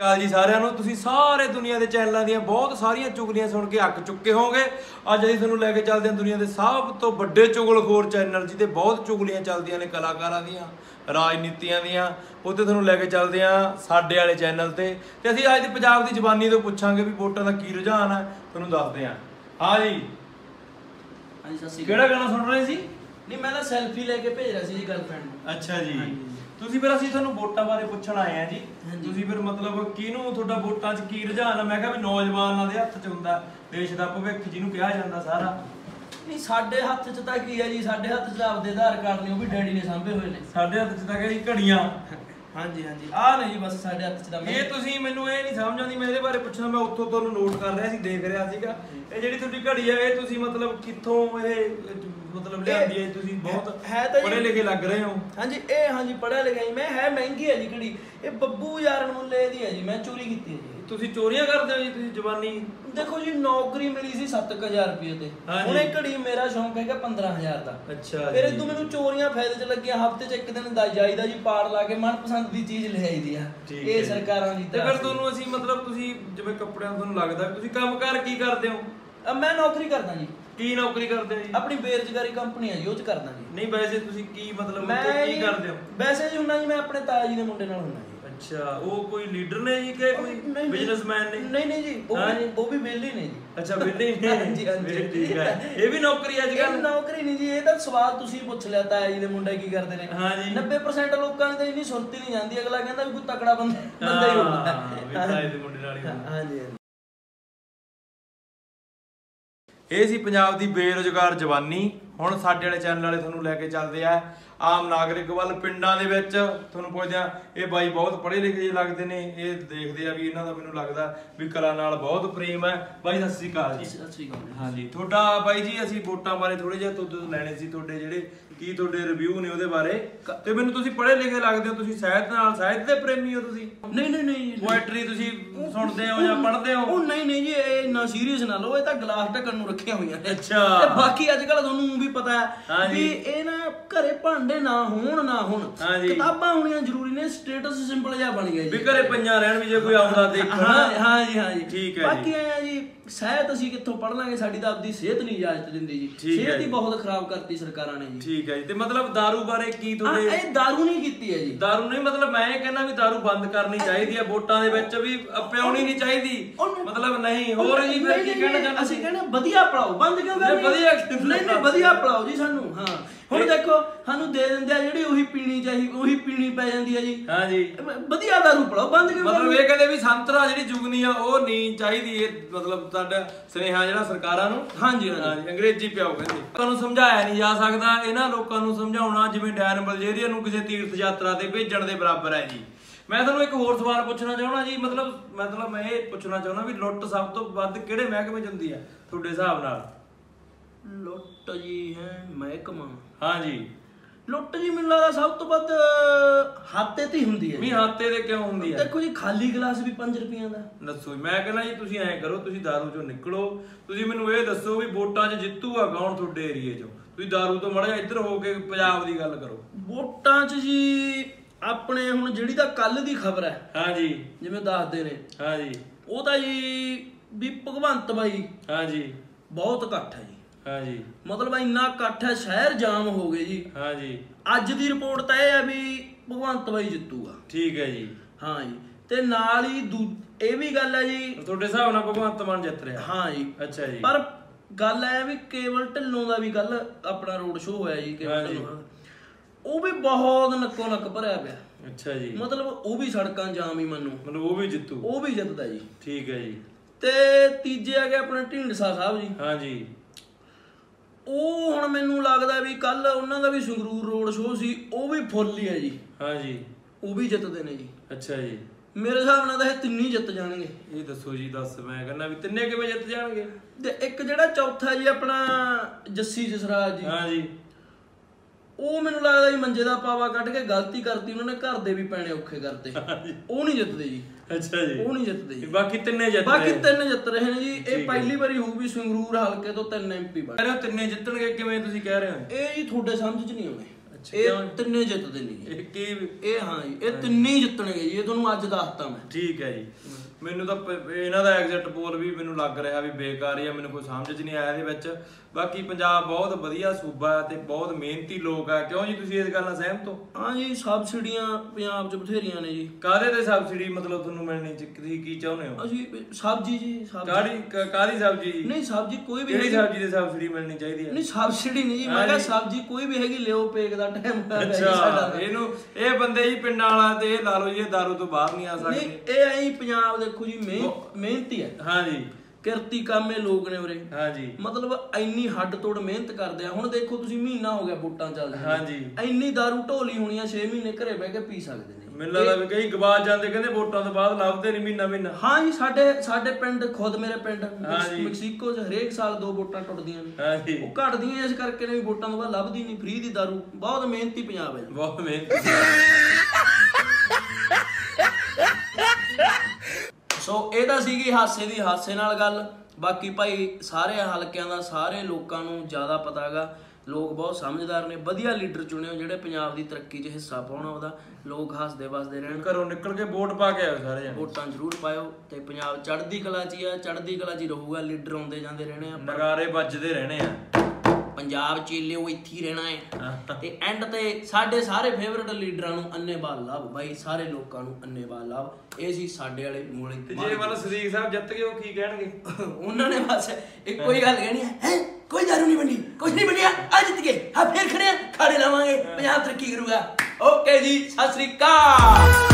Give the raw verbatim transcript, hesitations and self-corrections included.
जी सारिਆਂ ਨੂੰ ਤੁਸੀਂ ਸਾਰੇ ਦੁਨੀਆ ਦੇ ਚੈਨਲਾਂ ਦੀਆਂ ਬਹੁਤ ਸਾਰੀਆਂ ਚੁਗਲੀਆਂ ਸੁਣ ਕੇ ਅੱਕ ਚੁੱਕੇ ਹੋਵੋਗੇ। ਅੱਜ ਅਸੀਂ ਤੁਹਾਨੂੰ ਲੈ ਕੇ ਚੱਲਦੇ ਹਾਂ ਦੁਨੀਆ ਦੇ ਸਭ ਤੋਂ ਵੱਡੇ ਚੁਗਲਖੋਰ ਚੈਨਲ ਜਿਹਦੇ ਬਹੁਤ ਚੁਗਲੀਆਂ ਚੱਲਦੀਆਂ ਨੇ ਕਲਾਕਾਰਾਂ ਦੀਆਂ, ਰਾਜਨੀਤੀਆਂ ਦੀਆਂ। ਉੱਥੇ ਤੁਹਾਨੂੰ ਲੈ ਕੇ ਚੱਲਦੇ ਹਾਂ ਸਾਡੇ ਵਾਲੇ ਚੈਨਲ ਤੇ ਤੇ ਅਸੀਂ ਅੱਜ ਦੀ ਪੰਜਾਬ ਦੀ ਜ਼ਬਾਨੀ ਤੋਂ ਪੁੱਛਾਂਗੇ ਵੀ ਵੋਟਾਂ ਦਾ ਕੀ ਰੁਝਾਨ ਹੈ, ਤੁਹਾਨੂੰ ਦੱਸਦੇ ਹਾਂ। ਹਾਂ ਜੀ ਹਾਂਜੀ ਸਤਿ ਸ਼੍ਰੀ ਅਕਾਲ। ਕਿਹੜਾ ਗਾਣਾ ਸੁਣ ਰਹੇ ਸੀ? ਨਹੀਂ ਮੈਂ ਤਾਂ ਸੈਲਫੀ ਲੈ ਕੇ ਭੇਜ ਰਿਹਾ ਸੀ ਜੀ ਗਰਲਫ੍ਰੈਂਡ ਨੂੰ। ਅੱਛਾ ਜੀ, ਤੁਸੀਂ ਫਿਰ ਅਸੀਂ ਤੁਹਾਨੂੰ ਵੋਟਾਂ ਬਾਰੇ ਪੁੱਛਣ ਆਏ ਆ ਜੀ। ਤੁਸੀਂ ਫਿਰ ਮਤਲਬ ਕਿਹਨੂੰ ਤੁਹਾਡਾ ਵੋਟਾਂ 'ਚ ਕੀ ਰੁਝਾਨ ਆ? ਮੈਂ ਕਿਹਾ ਵੀ ਨੌਜਵਾਨਾਂ ਦੇ ਹੱਥ 'ਚ ਹੁੰਦਾ ਦੇਸ਼ ਦਾ ਭਵਿੱਖ ਜਿਹਨੂੰ ਕਿਹਾ ਜਾਂਦਾ ਸਾਰਾ। ਨਹੀਂ ਸਾਡੇ ਹੱਥ 'ਚ ਤਾਂ ਕੀ ਹੈ ਜੀ, ਸਾਡੇ ਹੱਥ 'ਚ ਆਪਦੇ ਆਧਾਰ ਕਾਰਡ ਨੇ, ਉਹ ਵੀ ਡੈਡੀ ਨੇ ਸਾਂਭੇ ਹੋਏ ਨੇ। ਸਾਡੇ ਹੱਥ 'ਚ ਤਾਂ ਕਹੀ ਘੜੀਆਂ। ਹਾਂਜੀ ਹਾਂਜੀ ਆਹ ਨਹੀਂ ਜੀ ਬਸ ਸਾਡੇ ਹੱਥ 'ਚ ਤਾਂ। ਇਹ ਤੁਸੀਂ ਮੈਨੂੰ ਇਹ ਨਹੀਂ ਸਮਝ ਆਉਂਦੀ, ਮੈਂ ਇਹਦੇ ਬਾਰੇ ਪੁੱਛਣਾ, ਮੈਂ ਉੱਥੋਂ ਤੁਹਾਨੂੰ ਨੋਟ ਕਰ ਰਿਹਾ ਸੀ, ਦੇਖ ਰਿਹਾ ਸੀਗਾ। ਇਹ ਜਿਹੜੀ ਤੁਹਾਡੀ ਘੜੀ ਆ ਇਹ ਤੁਸੀਂ ਮਤਲਬ ਕਿੱਥੋਂ ਇਹ ਮਤਲਬ ਲਿਆਂਦੀ ਹੈ? ਤੁਸੀਂ ਬਹੁਤ ਹੈ ਤਾਂ ਪੜ੍ਹੇ ਲਿਖੇ ਲੱਗ ਰਹੇ ਹੋ। ਹਾਂਜੀ ਇਹ ਹਾਂਜੀ ਪੜ੍ਹਿਆ ਲਿਖਿਆ ਜੀ ਮੈਂ। ਹੈ ਮਹਿੰਗੀ ਹੈ ਜੀ ਘੜੀ, ਇਹ ਬੱਬੂ ਯਾਰਨ ਮੁੱਲੇ ਦੀ ਹੈ ਜੀ, ਮੈਂ ਚੋਰੀ ਕੀਤੀ ਹੈ ਜੀ। ਤੁਸੀਂ ਚੋਰੀਆਂ ਕਰਦੇ ਹੋ ਜੀ ਤੁਸੀਂ ਜਵਾਨੀ? ਦੇਖੋ ਜੀ ਨੌਕਰੀ ਮਿਲੀ ਸੀ ਸੱਤ ਕੁ ਹਜ਼ਾਰ ਰੁਪਏ ਤੇ, ਹੁਣ ਇਹ ਘੜੀ ਮੇਰਾ ਸ਼ੌਂਕ ਹੈਗਾ ਪੰਦਰਾਂ ਹਜ਼ਾਰ ਦਾ। ਅੱਛਾ ਫਿਰ ਇਦੋਂ ਮੈਨੂੰ ਚੋਰੀਆਂ ਫਾਇਦੇ 'ਚ ਲੱਗੀਆਂ। ਹਫ਼ਤੇ 'ਚ ਇੱਕ ਦਿਨ ਦਾ ਜਾਈਦਾ ਜੀ, ਪਾੜ ਲਾ ਕੇ ਮਨਪਸੰਦ ਦੀ ਚੀਜ਼ ਲੈ ਆਈਦੀ ਆ। ਇਹ ਸਰਕਾਰਾਂ ਦੀ ਤੇ ਫਿਰ ਤੁਹਾਨੂੰ ਅਸੀਂ ਮਤਲਬ ਤੁਸੀਂ ਜਿਵੇਂ ਕੱਪੜਿਆਂ ਤੁਹਾਨੂੰ ਲੱਗਦਾ ਤੁਸੀਂ ਕੰਮਕਾਰ ਕੀ ਕਰਦੇ ਹੋ? ਮੈਂ ਨੌਕਰੀ ਕਰਦਾ ਜੀ। ਕੀ ਨੌਕਰੀ ਕਰਦੇ ਹੋ ਜੀ? ਆਪਣੀ ਬੇਰੁਜ਼ਗਾਰੀ ਕੰਪਨੀ ਹੈ ਜੀ, ਉਹ 'ਚ ਕਰਦਾ ਜੀ। ਨਹੀਂ ਵੈਸੇ ਤੁਸੀਂ ਕੀ ਮਤਲਬ ਮੈਂ ਕੀ ਕਰਦੇ ਹੋ? ਵੈਸੇ ਜੀ ਹੁੰਨਾ ਜੀ ਮੈਂ ਆਪਣੇ ਤਾਇਆ ਜੀ ਦੇ ਮੁੰਡੇ ਨਾਲ ਹੁੰਨਾ ਜੀ। ਅੱਛਾ, ਉਹ ਕੋਈ ਲੀਡਰ ਨੇ ਜੀ ਕਿ ਕੋਈ ਬਿਜ਼ਨਸਮੈਨ ਨੇ? ਨਹੀਂ ਨਹੀਂ ਜੀ, ਉਹ ਵੀ ਉਹ ਵੀ ਵਿਹਲੇ ਨੇ ਜੀ। ਅੱਛਾ ਵਿਹਲੇ ਨੇ। ਹਾਂਜੀ ਹਾਂਜੀ ਠੀਕ ਹੈ, ਇਹ ਵੀ ਨੌਕਰੀ ਅੱਜ ਕੱਲ੍ਹ? ਨੌਕਰੀ ਨਹੀਂ ਜੀ, ਇਹ ਤਾਂ ਸਵਾਲ ਤੁਸੀਂ ਪੁੱਛ ਲਿਆ ਤਾਇਆ ਜੀ ਦੇ ਮੁੰਡੇ ਕੀ ਕਰਦੇ ਨੇ। ਹਾਂ ਜੀ ਨੱਬੇ ਪ੍ਰਸੈਂਟ ਲੋਕਾਂ ਨੇ ਤਾਂ ਇੰਨੀ ਸੁਰਤੀ ਨਹੀਂ ਜਾਂਦੀ, ਅਗਲਾ ਕਹਿੰਦਾ ਵੀ ਕੋਈ ਤਕੜਾ ਬੰਦਾ ਬੰਦਾ ਹੀ ਹੋਊਗਾ। ਤਾਇਆ ਦੇ ਮੁੰਡੇ ਨਾਲ ਹੀ। ਹਾਂਜੀ ਹਾਂਜੀ ਇਹ ਸੀ ਪੰਜਾਬ ਦੀ ਬੇਰੁਜ਼ਗਾਰ ਜਵਾਨੀ। ਹੁਣ ਸਾਡੇ ਵਾਲੇ ਚੈਨਲ ਵਾਲੇ ਤੁਹਾਨੂੰ ਲੈ ਕੇ ਚੱਲਦੇ ਆ ਆਮ ਨਾਗਰਿਕ ਵੱਲ, ਪਿੰਡਾਂ ਦੇ ਵਿੱਚ ਤੁਹਾਨੂੰ ਪੁੱਛਦੇ ਆ। ਇਹ ਬਾਈ ਬਹੁਤ ਪੜ੍ਹੇ ਲਿਖੇ ਜਿਹੇ ਲੱਗਦੇ ਨੇ, ਇਹ ਦੇਖਦੇ ਆ ਵੀ ਇਹਨਾਂ ਦਾ ਮੈਨੂੰ ਲੱਗਦਾ ਵੀ ਕਲਾ ਨਾਲ ਬਹੁਤ ਪ੍ਰੇਮ ਹੈ। ਬਾਈ ਸਤਿ ਸ੍ਰੀ ਅਕਾਲ ਜੀ। ਸਤਿ ਸ੍ਰੀ ਅਕਾਲ। ਹਾਂਜੀ ਤੁਹਾਡਾ ਬਾਈ ਜੀ ਅਸੀਂ ਵੋਟਾਂ ਬਾਰੇ ਥੋੜੇ ਜਿਹਾ ਤੁਹਾਡੇ ਲੈਣੇ ਸੀ, ਤੁਹਾਡੇ ਜਿਹੜੇ ਕੀ ਤੁਹਾਡੇ ਰਿਵਿਊ ਨੇ ਉਹਦੇ ਬਾਰੇ। ਤੇ ਮੈਨੂੰ ਤੁਸੀਂ ਪੜ੍ਹੇ ਲਿਖੇ ਲੱਗਦੇ ਹੋ, ਤੁਸੀਂ ਸਾਹਿਤ ਨਾਲ ਸਾਹਿਤ ਦੇ ਪ੍ਰੇਮੀ ਹੋ ਤੁਸੀਂ? ਨਹੀਂ ਨਹੀਂ ਨਹੀਂ ਪੋਇਟਰੀ ਤੁਸੀਂ ਸੁਣਦੇ ਹੋ ਜਾਂ ਪੜ੍ਹਦੇ ਹੋ? ਉਹ ਨਹੀਂ ਨਹੀਂ ਜੀ, ਇਹ ਨਾ ਸੀਰੀਅਸ ਨਾ ਲਓ, ਇਹ ਤਾਂ ਗਲਾਸ ਢੱਕਣ ਨੂੰ ਰੱਖੀਆਂ ਹੋਈਆਂ ਨੇ। ਅੱਛਾ। ਤੇ ਬਾਕੀ ਅੱਜ ਕੱਲ ਤੁਹਾਨੂੰ ਵੀ ਪਤਾ ਹੈ ਵੀ ਇਹ ਨਾ ਘਰੇ ਭਾਂਡੇ ਨਾ ਹੋਣ ਨਾ ਹੋਣ, ਕਿਤਾਬਾਂ ਹੋਣੀਆਂ ਜ਼ਰੂਰੀ ਨੇ। ਸਟੇਟਸ ਸਿੰਪਲ ਜਿਹਾ ਬਣ ਗਿਆ ਜੀ, ਵੀ ਘਰੇ ਪਈਆਂ ਰਹਿਣ ਵੀ ਜੇ ਕੋਈ ਆਉਂਦਾ ਦੇਖਣ। ਹਾਂ ਜੀ ਹਾਂ ਜੀ ਠੀਕ ਹੈ। ਬਾਕੀ ਆਇਆ ਜੀ ਸਾਹਿਤ ਅਸੀਂ ਕਿੱਥੋਂ ਪੜ੍ਹ ਲਾਂਗੇ, ਸਾਡੀ ਤਾਂ ਆਪਦੀ ਸਿਹਤ ਨਹੀਂ ਇਜਾਜ਼ਤ ਦਿੰਦੀ ਜੀ। ਸਿਹਤ ਹੀ ਬਹੁਤ ਖਰਾਬ ਕਰਤੀ ਸਰਕਾਰਾਂ ਨੇ ਜੀ। ਠੀਕ ਹੈ ਜੀ। ਤੇ ਮਤਲਬ ਦਾਰੂ ਬਾਰੇ ਕੀ ਤੁਹਾਡੇ? ਇਹ ਦਾਰੂ ਨਹੀਂ ਕੀਤੀ ਹੈ ਜੀ। ਦਾਰੂ ਨਹੀਂ ਮਤਲਬ ਮੈਂ ਇਹ ਕਹਿੰਦਾ ਵੀ ਦਾਰੂ ਬੰਦ ਕਰਨੀ ਚਾਹੀਦੀ ਹੈ, ਵੋਟਾਂ ਦੇ ਵਿੱਚ ਵੀ ਪਿਆਉਣੀ ਨਹੀਂ ਚਾਹੀਦੀ ਮਤਲਬ। ਨਹੀਂ ਹੋਰ ਜੀ ਫਿਰ ਕੀ ਕਹਿਣਾ ਚਾਹੁੰਦੇ? ਅਸੀਂ ਕਹਿੰਦੇ ਵਧੀਆ ਪੜਾਓ, ਬੰਦ ਕਿਉਂ ਕਰਨੀ? ਵਧੀਆ ਨਹੀਂ ਨਹੀਂ ਵਧੀਆ ਪੜਾਓ ਜੀ ਸਾਨੂੰ। ਹਾਂ ਹੁਣ ਦੇਖੋ ਸਾਨੂੰ ਦੇ ਦਿੰਦੇ ਆ ਜਿਹੜੀ ਉਹੀ ਪੀਣੀ ਚਾਹੀਦੀ ਉਹੀ ਪੀਣੀ ਪੈ ਜਾਂਦੀ ਹੈ ਜੀ। ਹਾਂ ਜੀ ਵਧੀਆ ਦਾਰੂ ਪੜਾਓ, ਬੰਦ ਕਿਉਂ? ਮਤਲਬ ਇਹ ਕਹਿੰਦੇ ਵੀ ਸੰਤਰਾ ਜਿਹੜੀ ਜੁਗਨੀ ਆ ਉਹ ਨਹੀਂ ਚਾਹੀਦੀ। ਇਹ ਮਤਲਬ ਤੁਹਾਡਾ ਸੁਨੇਹਾ ਜਿਹੜਾ ਸਰਕਾਰਾਂ ਨੂੰ। ਹਾਂਜੀ ਹਾਂਜੀ ਅੰਗਰੇਜ਼ੀ ਪਿਆਓ ਕਹਿੰਦੇ। ਲੋਕਾਂ ਨੂੰ ਸਮਝਾਇਆ ਨਹੀਂ ਜਾ ਸਕਦਾ, ਇਹਨਾਂ ਲੋਕਾਂ ਨੂੰ ਸਮਝਾਉਣਾ ਜਿਵੇਂ ਡੈਨ ਬਲਜੇਰੀਆ ਨੂੰ ਕਿਸੇ ਤੀਰਥ ਯਾਤਰਾ ਤੇ ਭੇਜਣ ਦੇ ਬਰਾਬਰ ਹੈ ਜੀ। ਮੈਂ ਤੁਹਾਨੂੰ ਇੱਕ ਹੋਰ ਸਵਾਲ ਪੁੱਛਣਾ ਚਾਹੁੰਦਾ ਜੀ, ਮਤਲਬ ਮਤਲਬ ਮੈਂ ਇਹ ਪੁੱਛਣਾ ਚਾਹੁੰਦਾ ਵੀ ਲੁੱਟ ਸਭ ਤੋਂ ਵੱਧ ਕਿਹੜੇ ਮਹਿਕਮੇ 'ਚ ਹੁੰਦੀ ਹੈ ਤੁਹਾਡੇ ਹਿਸਾਬ ਨਾਲ? ਲੁੱਟ ਜੀ ਹੈ ਮਹਿਕਮਾ? ਹਾਂ ਜੀ ਲੁੱਟ ਜੀ ਮੈਨੂੰ ਲੱਗਦਾ ਸਭ ਤੋਂ ਵੱਧ ਹਾਤੇ ਤੇ ਹੀ ਹੁੰਦੀ ਹੈ। ਵੀ ਹਾਤੇ ਤੇ ਕਿਉਂ ਹੁੰਦੀ ਹੈ? ਦੇਖੋ ਜੀ ਖਾਲੀ ਗਲਾਸ ਵੀ ਪੰਜ ਰੁਪਈਆਂ ਦਾ। ਦੱਸੋ। ਮੈਂ ਕਹਿੰਦਾ ਜੀ ਤੁਸੀਂ ਐਂ ਕਰੋ, ਤੁਸੀਂ ਦਾਰੂ ਚੋਂ ਨਿਕਲੋ, ਤੁਸੀਂ ਮੈਨੂੰ ਇਹ ਦੱਸੋ ਵੀ ਵੋਟਾਂ 'ਚ ਜਿੱਤੂਗਾ ਕੌਣ ਤੁਹਾਡੇ ਏਰੀਏ 'ਚੋਂ? ਤੁਸੀਂ ਦਾਰੂ ਤੋਂ ਮਾੜਾ ਜਿਹਾ ਇੱਧਰ ਹੋ ਕੇ ਪੰਜਾਬ ਦੀ ਗੱਲ ਕਰੋ। ਵੋਟਾਂ 'ਚ ਜੀ ਆਪਣੇ ਹੁਣ ਜਿਹੜੀ ਤਾਂ ਕੱਲ ਦੀ ਖਬਰ ਹੈ। ਹਾਂ ਜੀ ਜਿਵੇਂ ਦੱਸਦੇ ਨੇ। ਹਾਂ ਜੀ ਉਹ ਤਾਂ ਜੀ ਵੀ ਭਗਵੰਤ ਬਾਈ। ਹਾਂ ਜੀ ਬਹੁਤ ਇਕੱਠ ਹੈ ਜੀ। ਹਾਂ ਜੀ ਮਤਲਬ ਇੰਨਾ ਇਕੱਠ ਹੈ ਸ਼ਹਿਰ ਜਾਮ ਹੋ ਗਏ ਜੀ। ਹਾਂ ਜੀ ਅੱਜ ਦੀ ਰਿਪੋਰਟ ਤਾਂ ਇਹ ਹੈ ਵੀ ਭਗਵੰਤ ਬਾਈ ਜਿੱਤੂਗਾ। ਠੀਕ ਹੈ ਜੀ। ਹਾਂ ਜੀ ਤੇ ਨਾਲ ਹੀ ਇਹ ਵੀ ਗੱਲ ਹੈ ਜੀ ਤੁਹਾਡੇ ਹਿਸਾਬ ਨਾਲ ਭਗਵੰਤ ਮਾਨ ਜਿੱਤ ਰਿਹਾ? ਹਾਂ ਜੀ। ਅੱਛਾ ਜੀ। ਪਰ ਗੱਲ ਹੈ ਵੀ ਕੇਵਲ ਢਿੱਲੋਂ ਦਾ ਵੀ ਕੱਲ ਆਪਣਾ ਰੋਡ ਸ਼ੋਅ ਹੋਇਆ ਜੀ, ਕੇਵਲ ਢਿੱਲੋਂ ਉਹ ਵੀ ਬਹੁਤ ਨੱਕੋ ਨੱਕ ਭਰਿਆ ਪਿਆ। ਅੱਛਾ ਜੀ ਮਤਲਬ ਉਹ ਵੀ ਸੜਕਾਂ ਜਾਮ ਹੀ ਮੰਨੂ, ਮਤਲਬ ਉਹ ਵੀ ਜਿੱਤੂ, ਉਹ ਵੀ ਜਿੱਤਦਾ ਜੀ। ਠੀਕ ਹੈ ਜੀ। ਤੇ ਤੀਜੇ ਆ ਗਏ ਆਪਣੇ ਢੀਂਡਸਾ ਸਾਹਿਬ ਜੀ। ਹਾਂ ਜੀ ਉਹ ਹੁਣ ਮੈਨੂੰ ਲੱਗਦਾ ਵੀ ਕੱਲ ਉਹਨਾਂ ਦਾ ਵੀ ਸੰਗਰੂਰ ਰੋਡ ਸ਼ੋਅ ਸੀ, ਉਹ ਵੀ ਫੁੱਲ ਹੀ ਹੈ ਜੀ। ਹਾਂ ਜੀ ਉਹ ਵੀ ਜਿੱਤਦੇ ਨੇ ਜੀ। ਅੱਛਾ ਜੀ ਮੇਰੇ ਹਿਸਾਬ ਨਾਲ ਤਾਂ ਇਹ ਤਿੰਨੇ ਜਿੱਤ ਜਾਣਗੇ। ਇਹ ਦੱਸੋ ਜੀ। ਦੱਸ ਮੈਂ ਕਹਿੰਦਾ ਵੀ ਤਿੰਨੇ ਕਿਵੇਂ ਜਿੱਤ ਜਾਣਗੇ? ਤੇ ਇੱਕ ਜਿਹੜਾ ਚੌਥਾ ਜੀ ਆਪਣਾ ਜੱਸੀ ਜਸਰਾਜ ਜੀ। ਹਾਂ ਜੀ ਉਹ ਮੈਨੂੰ ਲੱਗਦਾ ਜੀ ਮੰਜੇ ਦਾ ਪਾਵਾ ਕੱਢ ਕੇ ਗਲਤੀ ਕਰਤੀ, ਉਹਨਾਂ ਨੇ ਘਰ ਦੇ ਵੀ ਪੈਣੇ ਔਖੇ ਕਰਤੇ, ਉਹ ਨਹੀਂ ਜਿੱਤਦੇ ਜੀ। ਅੱਛਾ ਜੀ ਉਹ ਨਹੀਂ ਜਿੱਤਦੇ ਜੀ। ਬਾਕੀ ਤਿੰਨੇ ਜਿੱਤ ਬਾਕੀ ਤਿੰਨ ਜਿੱਤ ਰਹੇ ਨੇ ਜੀ। ਇਹ ਪਹਿਲੀ ਵਾਰੀ ਹੋਊ ਵੀ ਸੰਗਰੂਰ ਹਲਕੇ ਤੋਂ ਤਿੰਨ ਐਮਪੀ ਬਣੇ। ਤਿੰਨੇ ਜਿੱਤਣਗੇ ਕਿਵੇਂ ਤੁਸੀਂ ਕਹਿ ਰਹੇ ਹੋ? ਇਹ ਜੀ ਤੁਹਾਡੇ ਸਮਝ 'ਚ ਨਹੀਂ ਆਉਂਦੇ। ਇਹ ਤਿੰਨੇ ਜਿੱਤਦੇ ਨਹੀਂ ਇਹ ਕੀ ਇਹ ਹਾਂ ਜੀ ਇਹ ਤਿੰਨੇ ਹੀ ਜਿੱਤਣਗੇ ਜੀ ਇਹ ਤੁਹਾਨੂੰ ਅੱਜ ਦੱਸਤਾ ਮੈਂ ਠੀਕ ਹੈ ਜੀ ਮੈਨੂੰ ਤਾਂ ਇਹਨਾਂ ਦਾ ਐਗਜ਼ਿਟ ਪੋਲ ਵੀ ਮੈਨੂੰ ਲੱਗ ਰਿਹਾ ਵੀ ਬੇਕਾਰ ਹੀ ਆ ਮੈਨੂੰ ਕੋਈ ਸਮਝ 'ਚ ਨਹੀਂ ਆਇਆ ਇਹਦੇ ਵਿੱਚ ਬਾਕੀ ਪੰਜਾਬ ਬਹੁਤ ਵਧੀਆ ਸੂਬਾ ਤੇ ਬਹੁਤ ਮਿਹਨਤੀ ਲੋਕ ਆ ਕਿਉਂ ਜੀ ਤੁਸੀਂ ਇਸ ਗੱਲ ਨਾਲ ਸਹਿਮਤ ਹੋ ਹਾਂ ਜੀ ਸਬਸਿਡੀਆਂ ਪੰਜਾਬ 'ਚ ਬਥੇਰੀਆਂ ਨੇ ਜੀ ਕਾਹਦੇ ਤੇ ਸਬਸਿਡੀ ਮਤਲਬ ਤੁਹਾਨੂੰ ਮਿਲਣੀ ਤੁਸੀਂ ਕੀ ਚਾਹੁੰਦੇ ਹੋ ਅਸੀਂ ਸਬਜ਼ੀ ਜੀ ਕਾਹਦੀ ਕਾਹਦੀ ਸਬਜ਼ੀ ਜੀ ਨਹੀਂ ਸਬਜ਼ੀ ਕੋਈ ਵੀ ਕਿਹੜੀ ਸਬਜ਼ੀ ਦੀ ਸਬਸਿਡੀ ਮਿਲਣੀ ਚਾਹੀਦੀ ਹੈ ਨਹੀਂ ਸਬਸਿਡੀ ਨਹੀਂ ਜੀ ਮੈਂ ਕਿਹਾ ਸਬਜ਼ੀ ਕੋਈ ਵੀ ਹੈਗੀ ਲਿਓ ਪੇਕ ਦਾ ਟਾਈਮ ਅੱਛਾ ਇਹਨੂੰ ਇਹ ਬੰਦੇ ਜੀ ਪਿੰਡਾਂ ਵਾਲਾ ਤੇ ਇਹ ਲਾ ਲਓ ਜੀ ਇਹ ਦਾਰੂ ਤੋਂ ਬਾਹਰ ਨਹੀਂ ਆ ਸਕਦੇ ਨਹੀਂ ਇਹ ਐਂ ਪੰਜਾਬ ਦੇਖੋ ਜੀ ਮਿਹਨਤ ਮਿਹਨਤੀ ਹੈ ਹਾਂ ਜੀ ਕਿਰਤੀ ਕਾਮੇ ਲੋਕ ਨੇ ਉਰੇ ਹਾਂਜੀ ਮਤਲਬ ਇੰਨੀ ਹੱਡ ਤੋੜ ਮਿਹਨਤ ਕਰਦੇ ਆ ਹੁਣ ਦੇਖੋ ਤੁਸੀਂ ਮਹੀਨਾ ਹੋ ਗਿਆ ਵੋਟਾਂ ਚੱਲਦੀਆਂ ਹਾਂਜੀ ਇੰਨੀ ਦਾਰੂ ਢੋਲੀ ਹੋਣੀ ਆ ਛੇ ਮਹੀਨੇ ਘਰੇ ਬਹਿ ਕੇ ਪੀ ਸਕਦੇ ਨੇ ਮੈਨੂੰ ਲੱਗਦਾ ਵੀ ਕਈ ਗਵਾਚ ਜਾਂਦੇ ਕਹਿੰਦੇ ਵੋਟਾਂ ਤੋਂ ਬਾਅਦ ਲੱਭਦੇ ਨਹੀਂ ਮਹੀਨਾ ਮਹੀਨਾ ਹਾਂ ਜੀ ਸਾਡੇ ਸਾਡੇ ਪਿੰਡ ਖੁਦ ਮੇਰੇ ਪਿੰਡ ਮੈਕਸੀਕੋ 'ਚ ਹਰੇਕ ਸਾਲ ਦੋ ਵੋਟਾਂ ਟੁੱਟਦੀਆਂ ਨੇ ਹਾਂਜੀ ਉਹ ਘਟਦੀਆਂ ਇਸ ਕਰਕੇ ਨੇ ਵੀ ਵੋਟਾਂ ਤੋਂ ਬਾਅਦ ਲੱਭਦੀ ਨਹੀਂ ਫ੍ਰੀ ਦੀ ਦਾਰੂ ਬਹੁਤ ਮਿਹਨਤੀ ਪੰਜਾਬ ਹੈ ਬਹੁਤ ਮਿਹਨਤੀ ਸੋ ਇਹ ਤਾਂ ਸੀਗੀ ਹਾਸੇ ਦੀ ਹਾਸੇ ਨਾਲ ਗੱਲ ਬਾਕੀ ਭਾਈ ਸਾਰੇ ਹਲਕਿਆਂ ਦਾ ਸਾਰੇ ਲੋਕਾਂ ਨੂੰ ਜ਼ਿਆਦਾ ਪਤਾ ਹੈਗਾ ਲੋਕ ਬਹੁਤ ਸਮਝਦਾਰ ਨੇ ਵਧੀਆ ਲੀਡਰ ਚੁਣਿਓ ਜਿਹੜੇ ਪੰਜਾਬ ਦੀ ਤਰੱਕੀ 'ਚ ਹਿੱਸਾ ਪਾਉਣ ਉਹਦਾ ਲੋਕ ਹੱਸਦੇ ਵਸਦੇ ਰਹਿਣ ਘਰੋਂ ਨਿਕਲ ਕੇ ਵੋਟ ਪਾ ਕੇ ਆਓ ਸਾਰੇ ਜਣੇ ਵੋਟਾਂ ਜ਼ਰੂਰ ਪਾਇਓ ਤੇ ਪੰਜਾਬ ਚੜ੍ਹਦੀ ਕਲਾ 'ਚ ਹੀ ਆ ਚੜ੍ਹਦੀ ਕਲਾ 'ਚ ਹੀ ਰਹੂਗਾ ਲੀਡਰ ਆਉਂਦੇ ਜਾਂਦੇ ਰਹਿਣੇ ਆ ਨਗਾਰੇ ਵੱਜਦੇ ਰਹਿਣੇ ਆ ਪੰਜਾਬ ਚੇਲਿਓ ਇੱਥੇ ਹੀ ਰਹਿਣਾ ਹੈ ਤੇ ਐਂਡ ਤੇ ਸਾਡੇ ਸਾਰੇ ਫੇਵਰਿਟ ਲੀਡਰਾਂ ਨੂੰ ਅੰਨੇਵਾਲ ਲਾਭ ਬਾਈ ਸਾਰੇ ਲੋਕਾਂ ਨੂੰ ਅੰਨੇਵਾਲ ਲਾਭ ਇਹ ਸੀ ਸਾਡੇ ਵਾਲੇ ਮੂਲੇ ਤੇ ਜੇ ਮਤਲਬ ਸਦੀਕ ਸਾਹਿਬ ਜਿੱਤ ਗਏ ਉਹ ਕੀ ਕਹਿਣਗੇ ਉਹਨਾਂ ਨੇ ਬਸ ਇੱਕੋ ਹੀ ਗੱਲ ਕਹਿਣੀ ਹੈ ਕੋਈ ਦਾਰੂ ਨਹੀਂ ਵੰਡੀ ਕੁਝ ਨਹੀਂ ਵੰਡਿਆ ਆ ਜਿੱਤ ਗਏ ਹਾਂ ਫੇਰ ਖੜੇ ਖਾੜੇ ਲਾਵਾਂਗੇ ਪੰਜਾਬ ਤਰੱਕੀ ਕਰੂਗਾ ਓਕੇ ਜੀ ਸਤਿ ਸ੍ਰੀ ਅਕਾਲ।